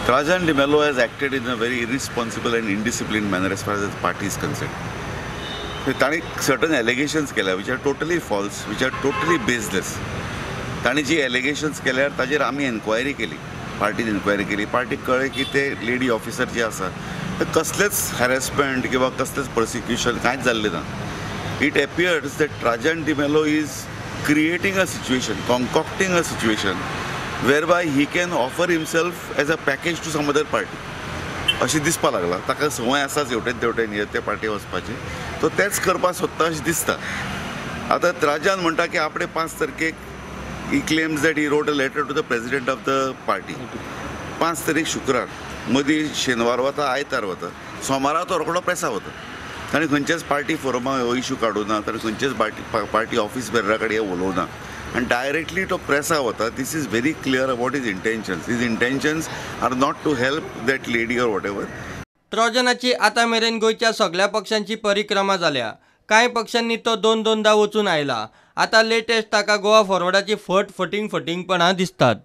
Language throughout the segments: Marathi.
Trajan de Mello has acted in a very irresponsible and indisciplined manner as far as the party is concerned. ताणी certain allegations केल्या which are totally false, which are totally baseless. ताणी जी allegations केल्यार ताजेर आमी एन्क्वायरी केली, पार्टीन एन्क्वायरी केली. पार्टीक कळ्ळें की ते लेडी ऑफिसर जे आसा ते कसलेच हॅरेसमेंट किंवा कसलेच प्रोसिक्युशन कांयच जाल्लें ना. It appears that Trajan de Mello is creating a situation, concocting a situation whereby he can offer himself as a package to some other party. अशी दिसपा लागला. ताका संवय आसा हेवटेन तेवटेन ते पार्टी वचपाची, तो तेच करपाक सोदता अशें दिसता. आतां त्राजान म्हणटा की आपणे 5 तारखेक he claims that he wrote a letter to the president of the party. 5 तारीख शुक्रार, मदीं शेनवार वता, आयतार वता, सोमारा तो रोखडो प्रेसा वता. ताणें खंयचेच पार्टी फोरमा हो इशू काडूं ना, ताणें खंयचेच पार्टी ऑफिस बेररा कडेन उलोवं ना and directly to pressa hota. This is very clear about his intentions. His intentions are not to help that lady or whatever. ट्रोजनाची आता मेरेन गोयच्या सगळ्या पक्षांची परिक्रमा जाल्या. कांय पक्षांनी तो दोनदा वचून आयला. आता लेटेस्ट ताका गोवा फॉरवर्डाची फटिंगपणां दिसतात.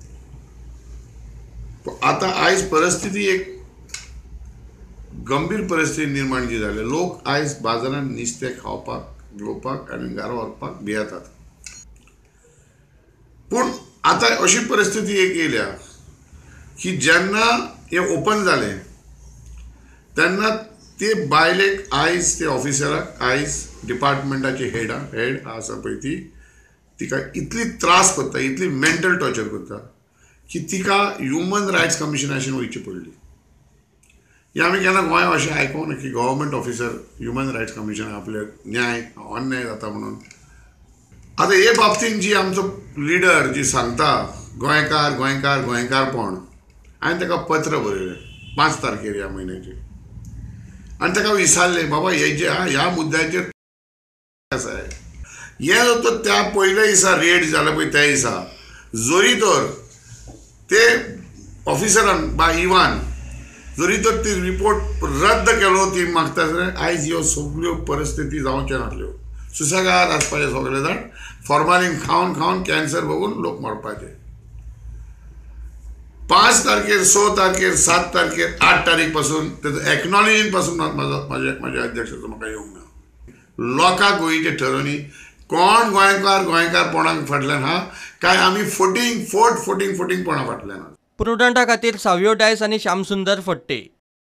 आता आयज परिस्थिती एक गंभीर परिस्थिती निर्माण जी जाल्या. लोक आयज बाजारात नुस्तें खावपाक, घेवपाक आनी घरा व्हरपाक भियेतात. पूण आता अशी परिस्थिती एक येयल्या की जेन्ना हे ओपन जालें तेन्ना ते बायलेक आयज ते ऑफिसराक आयज डिपार्टमेंटाची हेड आसा पळय ती तिका इतली त्रास करता, इतली मेंटल टॉर्चर करता की तिका ह्युमन रायट्स कमिशनाच्यान वयची पडली. हे आमी केन्ना गोंयांत अशें आयकूंक ना की गव्हर्मेंट ऑफिसर ह्युमन रायट्स कमिशनाक आपले न्याय अन्याय जाता म्हणून. आता हे बाबतीन जी आमचो लिडर जी सांगता गोंयकार गोंयकार गोंयकारपण, हांवें ताका पत्र बरयलें 5 तारखेर ह्या म्हयन्याचे आनी ताका विचारलें बाबा हे जे ह्या मुद्द्याचेर आसा हे तो त्या पयल्या दिसा रेड जाल्या पळय त्या दिसा जोरी तर ते ऑफिसरान बा इवान जोरी तर ती रिपोर्ट रद्द केलो ती मागता आयज ह्यो सगळ्यो परिस्थिती जावच्यो नासल्यो. सुसेगाद आसपाचे सगळे जाण फॉर्मालीन खावन खावन कॅन्सर बघून लोक मरपाचे. 5 तारखेर 6 तारखेर 7 तारखेर 8 तारीख पासून त्याचं एक्नॉलेजिंग पासून माझ्या अध्यक्षाचो म्हाका येवंक ना. लोकांक गोंयचे ठरोनी कोण गोंयकारपणाक फाटल्यान हा काय आमी फटिंगपणा फाटल्यान. प्रुडंटा खातीर सावयो डायस आनी श्यामसुंदर फडते.